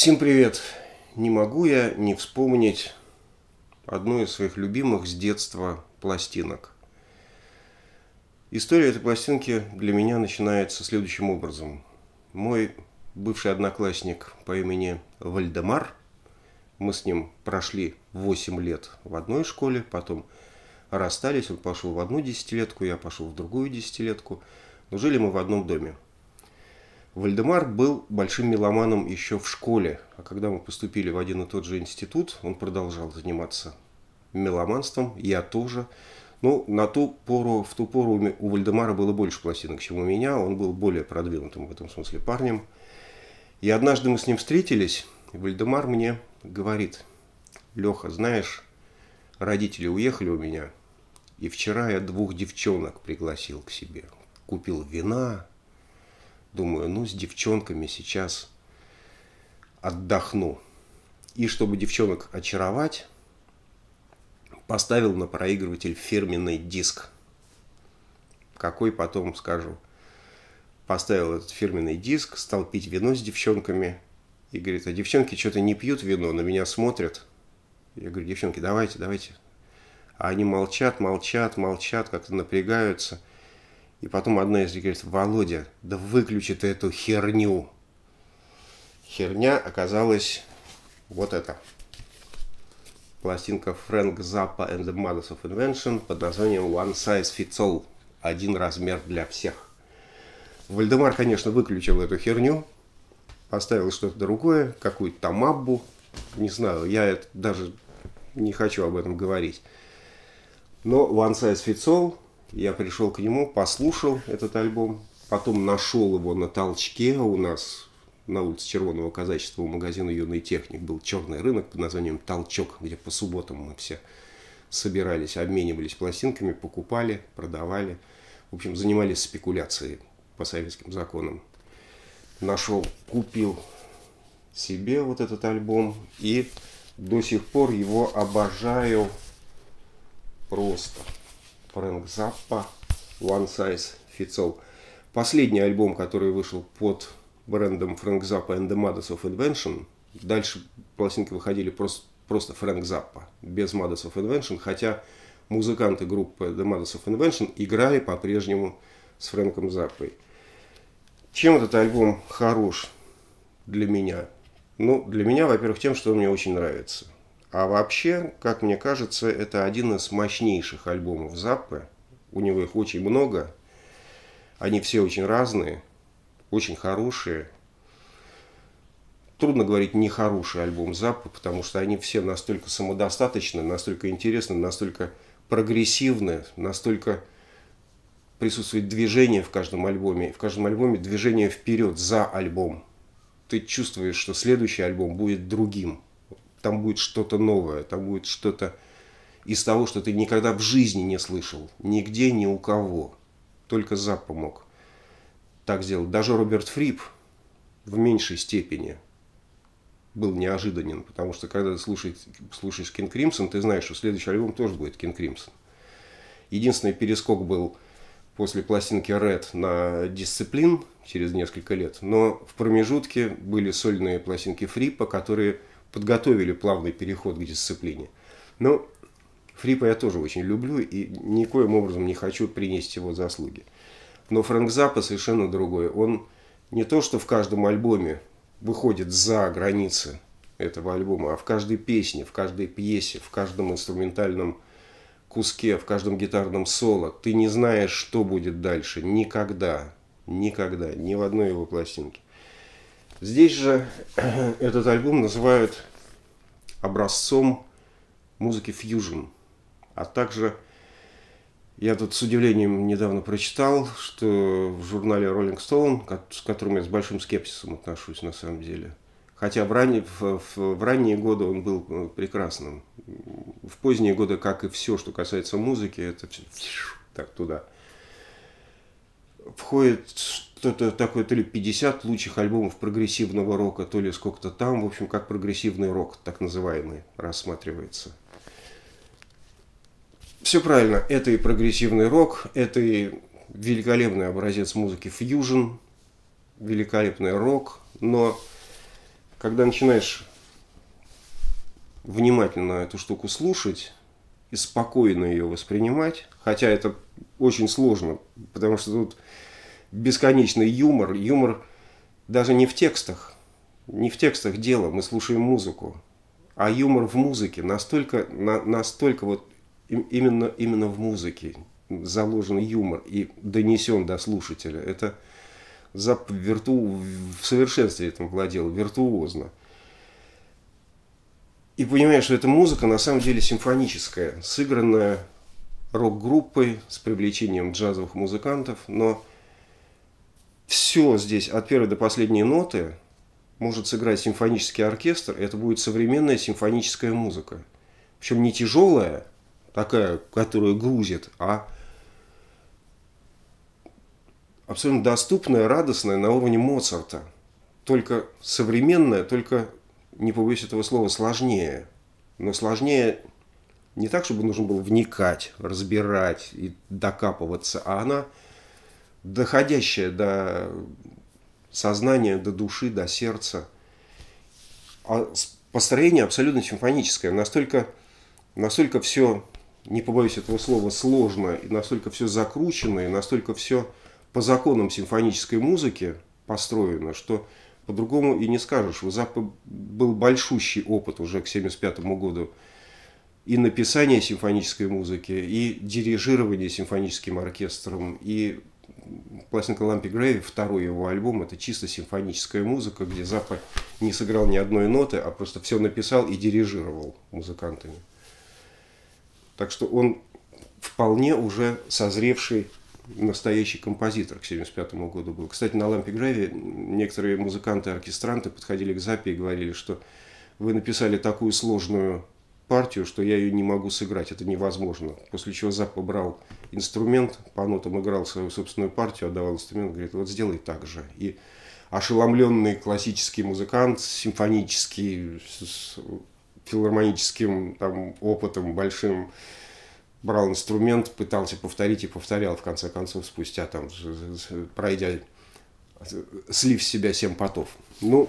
Всем привет! Не могу я не вспомнить одну из своих любимых с детства пластинок. История этой пластинки для меня начинается следующим образом. Мой бывший одноклассник по имени Вальдемар, мы с ним прошли 8 лет в одной школе, потом расстались, он пошел в одну десятилетку, я пошел в другую десятилетку, но жили мы в одном доме. Вальдемар был большим меломаном еще в школе, а когда мы поступили в один и тот же институт, он продолжал заниматься меломанством, я тоже. Но в ту пору у Вальдемара было больше пластинок, чем у меня, он был более продвинутым в этом смысле парнем. И однажды мы с ним встретились, и Вальдемар мне говорит: Леха, знаешь, родители уехали у меня, и вчера я 2 девчонок пригласил к себе, купил вина. Думаю, с девчонками сейчас отдохну. И чтобы девчонок очаровать, поставил на проигрыватель фирменный диск. Какой потом скажу. Поставил этот фирменный диск, стал пить вино с девчонками. И говорит, а девчонки что-то не пьют вино, на меня смотрят. Я говорю, девчонки, давайте. А они молчат, как-то напрягаются. И потом одна из них говорит, Володя, да выключи ты эту херню. Херня оказалась вот эта. Пластинка Frank Zappa and the Mothers of Invention под названием One Size Fits All. Один размер для всех. Вальдемар, конечно, выключил эту херню. Поставил что-то другое, какую-то там аббу. Не знаю, я даже не хочу об этом говорить. Но One Size Fits All... Я пришел к нему, послушал этот альбом, потом нашел его на толчке. У нас на улице Червоного казачества у магазина «Юный техник» был черный рынок под названием «Толчок», где по субботам мы все собирались, обменивались пластинками, покупали, продавали. В общем, занимались спекуляцией по советским законам. Нашел, купил себе вот этот альбом и до сих пор его обожаю просто. Frank Zappa, One Size Fits All. Последний альбом, который вышел под брендом Frank Zappa and the Mothers of Invention. Дальше пластинки выходили просто Frank Zappa, без Mothers of Invention, хотя музыканты группы The Mothers of Invention играли по-прежнему с Фрэнком Заппой. Чем этот альбом хорош для меня? Для меня, во-первых, тем, что он мне очень нравится. А вообще, как мне кажется, это один из мощнейших альбомов Заппы. У него их очень много. Они все очень разные, очень хорошие. Трудно говорить нехороший альбом Заппы, потому что они все настолько самодостаточны, настолько интересны, настолько прогрессивны, настолько присутствует движение в каждом альбоме. В каждом альбоме движение вперед, за альбом. Ты чувствуешь, что следующий альбом будет другим. Там будет что-то новое, там будет что-то из того, что ты никогда в жизни не слышал. Нигде, ни у кого. Только Заппа мог так сделать. Даже Роберт Фрип в меньшей степени был неожиданен. Потому что когда ты слушаешь King Crimson, ты знаешь, что следующий альбом тоже будет King Crimson. Единственный перескок был после пластинки Red на Discipline через несколько лет. Но в промежутке были сольные пластинки Фрипа, которые подготовили плавный переход к Дисциплине. Но Фрипа я тоже очень люблю и никоим образом не хочу принести его заслуги. Но Фрэнк Заппа совершенно другой. Он не то, что в каждом альбоме выходит за границы этого альбома, а в каждой песне, в каждой пьесе, в каждом инструментальном куске, в каждом гитарном соло. Ты не знаешь, что будет дальше. Никогда, ни в одной его пластинке. Здесь же этот альбом называют образцом музыки фьюжн. А также я тут с удивлением недавно прочитал, что в журнале Rolling Stone, к которому я с большим скепсисом отношусь на самом деле, хотя в ранние годы он был прекрасным. В поздние годы, как и все, что касается музыки, это все так туда. Входит что-то такое, то ли 50 лучших альбомов прогрессивного рока, то ли сколько-то там, в общем, как прогрессивный рок, так называемый, рассматривается. Все правильно, это и прогрессивный рок, это и великолепный образец музыки фьюжн, великолепный рок, но когда начинаешь внимательно эту штуку слушать и спокойно ее воспринимать, хотя это очень сложно, потому что тут бесконечный юмор. Юмор даже не в текстах, не в текстах дело, мы слушаем музыку, а юмор в музыке настолько вот именно в музыке заложен юмор и донесен до слушателя. Это Запп в совершенстве этим владел, виртуозно. И понимаешь, что эта музыка на самом деле симфоническая, сыгранная рок-группой с привлечением джазовых музыкантов, но все здесь от первой до последней ноты может сыграть симфонический оркестр, и это будет современная симфоническая музыка. Причем не тяжелая, такая, которая грузит, а абсолютно доступная, радостная на уровне Моцарта. Только современная, только, не побоюсь этого слова, сложнее. Но сложнее не так, чтобы нужно было вникать, разбирать и докапываться, а она доходящая до сознания, до души, до сердца. А построение абсолютно симфоническое. Настолько все, не побоюсь этого слова, сложно, и настолько все закручено, и настолько все по законам симфонической музыки построено, что по-другому и не скажешь. У Заппы был большущий опыт уже к 1975 году и написания симфонической музыки, и дирижирования симфоническим оркестром, и пластинка Лампи Грэви, второй его альбом, это чисто симфоническая музыка, где Заппа не сыграл ни одной ноты, а просто все написал и дирижировал музыкантами. Так что он вполне уже созревший настоящий композитор к 1975 году был. Кстати, на Лампи Грэви некоторые музыканты, оркестранты подходили к Заппе и говорили, что вы написали такую сложную партию, что я ее не могу сыграть, это невозможно. После чего Заппа брал инструмент, по нотам играл свою собственную партию, отдавал инструмент, говорит, вот сделай так же. И ошеломленный классический музыкант, симфонический, с филармоническим там, опытом большим, брал инструмент, пытался повторить и повторял, в конце концов, спустя, там, пройдя, слив с себя 7 потов. Ну,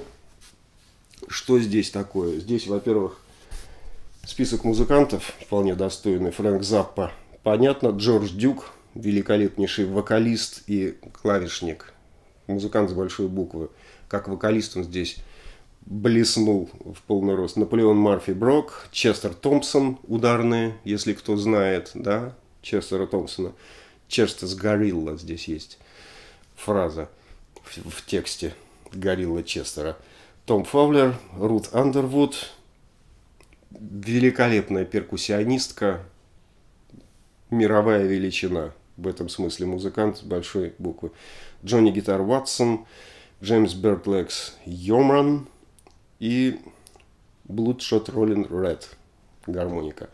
что здесь такое? Здесь, во-первых, список музыкантов вполне достойный. Фрэнк Заппа, понятно. Джордж Дюк, великолепнейший вокалист и клавишник. Музыкант с большой буквы. Как вокалист он здесь блеснул в полный рост. Наполеон Марфи Брок, Честер Томпсон, ударные, если кто знает, да, Честера Томпсона. Честер's Горилла, здесь есть фраза в тексте Горилла Честера. Том Фовлер, Рут Андервуд, великолепная перкуссионистка, мировая величина, в этом смысле музыкант с большой буквы. Джонни Гитар Уотсон, Джеймс Бертлекс Йомран и Bloodshot Rollin' Red, гармоника.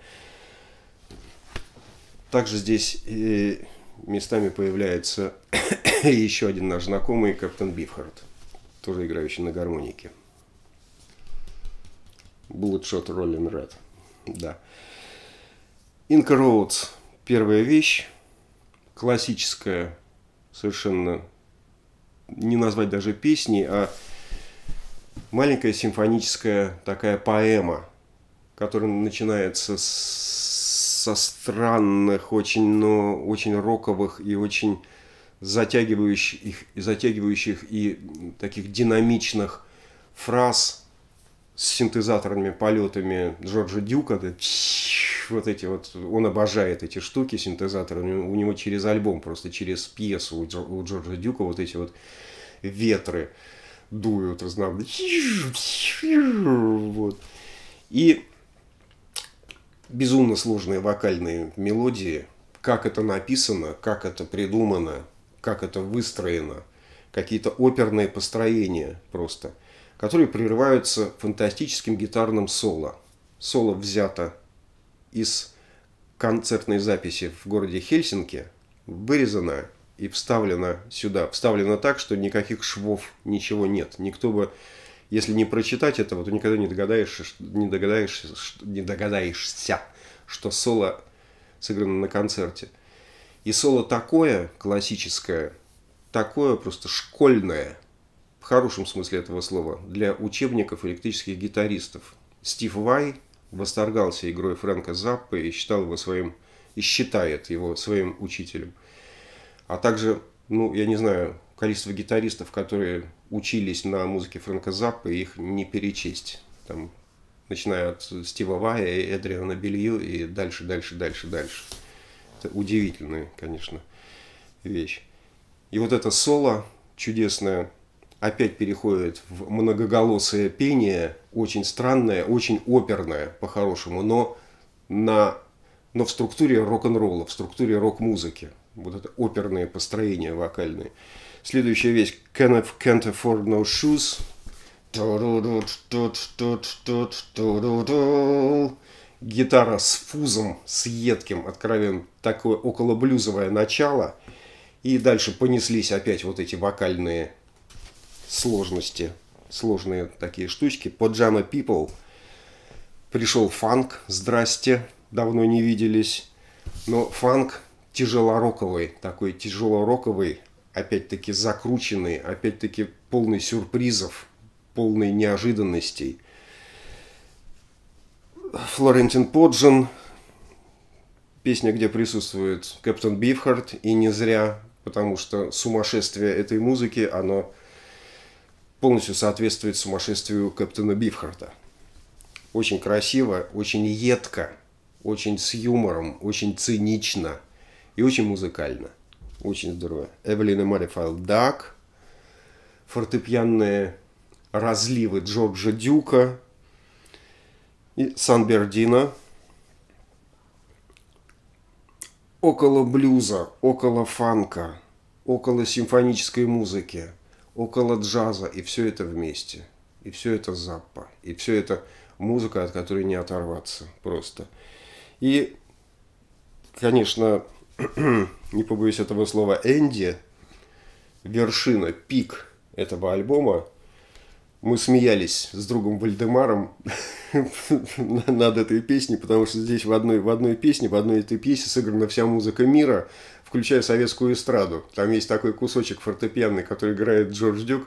Также здесь местами появляется еще один наш знакомый, Кэптен Бифхард, тоже играющий на гармонике. Bloodshot Rollin' Red, да. Inca Roads, первая вещь, классическая, совершенно не назвать даже песней, а маленькая симфоническая такая поэма, которая начинается со странных, очень роковых и очень затягивающих и таких динамичных фраз с синтезаторными полетами Джорджа Дюка. Вот эти вот, он обожает эти штуки, синтезаторы. У него через альбом, просто через пьесу у Джорджа Дюка вот эти вот ветры дуют вот. И безумно сложные вокальные мелодии. Как это написано, как это придумано, как это выстроено. Какие-то оперные построения просто, которые прерываются фантастическим гитарным соло. Соло взято из концертной записи в городе Хельсинки, вырезано и вставлено сюда. Вставлено так, что никаких швов, ничего нет. Никто бы, если не прочитать этого, то никогда не догадаешься, что соло сыграно на концерте. И соло такое классическое, такое просто школьное, в хорошем смысле этого слова, для учебников электрических гитаристов. Стив Vai восторгался игрой Фрэнка Заппы и считал его своим, и считает его своим учителем. А также, ну, я не знаю, количество гитаристов, которые учились на музыке Фрэнка Заппы, их не перечесть. Там, начиная от Стива Вая и Эдриана Белью и дальше. Это удивительная, конечно, вещь. И вот это соло чудесное опять переходит в многоголосое пение, очень странное, очень оперное по-хорошему, но в структуре рок-н-ролла, в структуре рок-музыки. Вот это оперные построения вокальные. Следующая вещь. Can't afford no shoes. Гитара с фузом, с едким, откровенным, такое околоблюзовое начало. И дальше понеслись опять вот эти вокальные сложности, сложные такие штучки. Pajama People. Пришел фанк, здрасте, давно не виделись. Но фанк тяжелороковый, такой тяжелороковый, опять-таки закрученный, опять-таки полный сюрпризов, полный неожиданностей. Флорентин Поджин, песня, где присутствует Кэптон Бифхард, и не зря, потому что сумасшествие этой музыки, оно полностью соответствует сумасшествию Кэптона Бифхарда. Очень красиво, очень едко, очень с юмором, очень цинично и очень музыкально. Очень здорово. Эвелина Марифайл Дак, фортепианные разливы Джорджа Дюка и Сан Бердино. Около блюза, около фанка, около симфонической музыки, около джаза, и все это вместе. И все это Заппа. И все это музыка, от которой не оторваться просто. И, конечно, не побоюсь этого слова, Энди, вершина, пик этого альбома. Мы смеялись с другом Вальдемаром над этой песней, потому что здесь в одной песне, в одной этой пьесе сыграна вся музыка мира, включая советскую эстраду. Там есть такой кусочек фортепианный, который играет Джордж Дюк,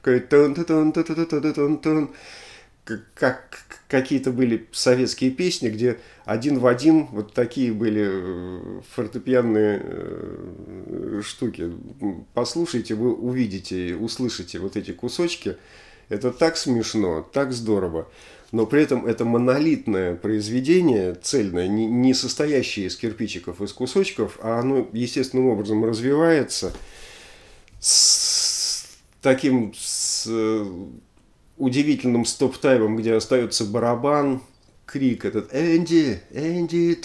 как какие-то были советские песни, где один в один вот такие были фортепианные штуки. Послушайте, вы увидите, услышите вот эти кусочки. Это так смешно, так здорово. Но при этом это монолитное произведение, цельное, не состоящее из кирпичиков, из кусочков, а оно естественным образом развивается с таким удивительным стоп-таймом, где остается барабан, крик этот «Энди! Энди!»,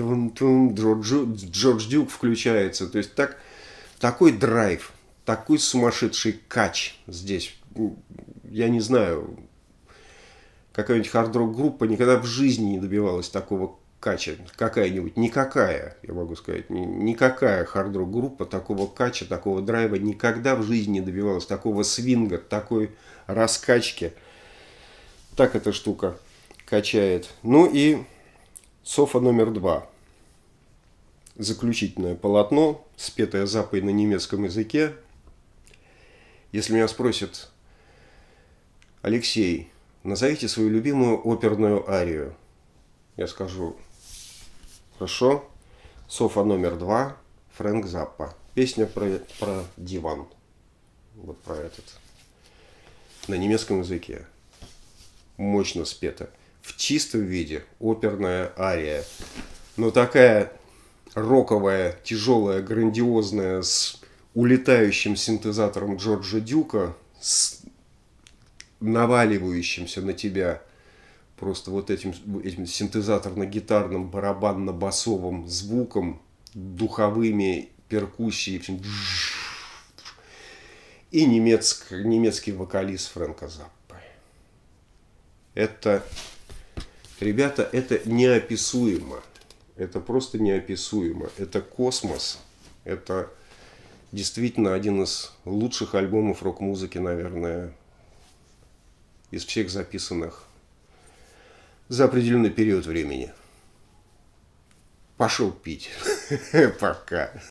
Джордж Дюк включается. То есть такой драйв, такой сумасшедший кач здесь. Я не знаю, какая-нибудь хард-рок-группа никогда в жизни не добивалась такого кача. Какая-нибудь, никакая, я могу сказать, никакая хард-рок-группа такого кача, такого драйва никогда в жизни не добивалась. Такого свинга, такой раскачки. Так эта штука качает. Ну и Софа номер 2. Заключительное полотно, спетое Заппой на немецком языке. Если меня спросят: Алексей, назовите свою любимую оперную арию, я скажу: хорошо, Софа номер 2, Фрэнк Заппа. Песня про диван. Вот про этот. На немецком языке. Мощно спета. В чистом виде оперная ария. Но такая роковая, тяжелая, грандиозная, с улетающим синтезатором Джорджа Дюка, с наваливающимся на тебя просто вот этим синтезаторно-гитарным, барабанно-басовым звуком, духовыми перкуссией, и немецкий вокалист Фрэнка Заппы. Это, ребята, это неописуемо. Это просто неописуемо. Это космос. Это действительно один из лучших альбомов рок-музыки, наверное, из всех записанных за определенный период времени. Пошел пить. Пока.